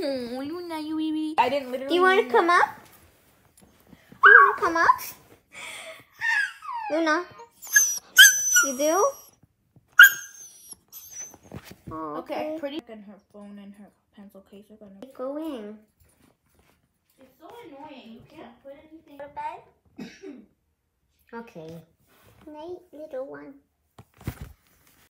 Luna, you. I didn't literally. Do you want to come up? Do you want to come up? Luna, you do? Oh, okay, pretty. And her phone and her pencil case are gonna go in. It's so annoying. You can't put anything. Go to bed. Okay. Night, little one.